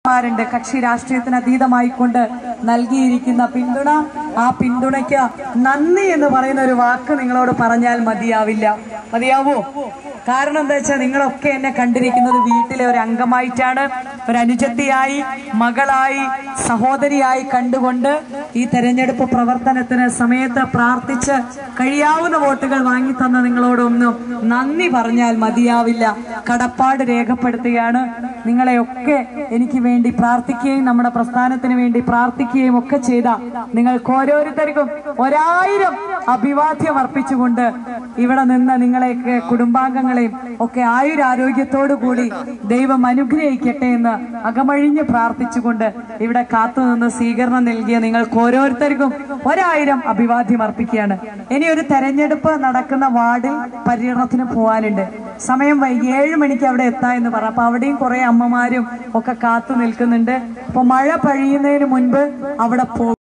നേതാക്കന്മാരുണ്ട്. കക്ഷി രാഷ്ട്രീയത്തിന് അതീതമായിക്കൊണ്ട് നൽകിയിരിക്കുന്ന പിന്തുണ, ആ പിന്തുണയ്ക്ക് നന്ദി എന്ന് പറയുന്ന ഒരു വാക്ക് നിങ്ങളോട് പറഞ്ഞാൽ മതിയാവില്ല. മതിയാവോ? കാരണം എന്താ വെച്ചാൽ നിങ്ങളൊക്കെ എന്നെ കണ്ടിരിക്കുന്നത് വീട്ടിലെ ഒരു അംഗമായിട്ടാണ്, ഒരു അനുജത്തിയായി, മകളായി, സഹോദരിയായി കണ്ടുകൊണ്ട് ഈ തെരഞ്ഞെടുപ്പ് പ്രവർത്തനത്തിന് സമയത്ത് പ്രാർത്ഥിച്ച് കഴിയാവുന്ന വോട്ടുകൾ വാങ്ങിത്തന്ന നിങ്ങളോടൊന്നും നന്ദി പറഞ്ഞാൽ മതിയാവില്ല. കടപ്പാട് രേഖപ്പെടുത്തുകയാണ്. നിങ്ങളെയൊക്കെ എനിക്ക് വേണ്ടി പ്രാർത്ഥിക്കുകയും നമ്മുടെ പ്രസ്ഥാനത്തിന് വേണ്ടി പ്രാർത്ഥിക്കുകയും ഒക്കെ ചെയ്ത നിങ്ങൾക്ക് ഓരോരുത്തർക്കും 1000 അഭിവാദ്യം അർപ്പിച്ചുകൊണ്ട് ഇവിടെ നിന്ന് നിങ്ങളെയൊക്കെ കുടുംബാംഗങ്ങളെയും ഒക്കെ ആയുരാരോഗ്യത്തോടു കൂടി ദൈവം അനുഗ്രഹിക്കട്ടെ എന്ന് അകമഴിഞ്ഞ് പ്രാർത്ഥിച്ചുകൊണ്ട് ഇവിടെ കാത്തുനിന്ന് സ്വീകരണം നൽകിയ നിങ്ങൾക്ക് ഓരോരുത്തർക്കും 1000 അഭിവാദ്യം അർപ്പിക്കുകയാണ്. ഇനി ഒരു തെരഞ്ഞെടുപ്പ് നടക്കുന്ന വാർഡിൽ പര്യടനത്തിന് പോകാനുണ്ട്. സമയം വൈകി 7 മണിക്ക് അവിടെ എത്താ എന്ന് പറഞ്ഞു. അപ്പൊ അവിടെയും കുറെ അമ്മമാരും ഒക്കെ കാത്തു നിൽക്കുന്നുണ്ട്. അപ്പൊ മഴ പഴിയുന്നതിന് മുൻപ് അവിടെ പോകും.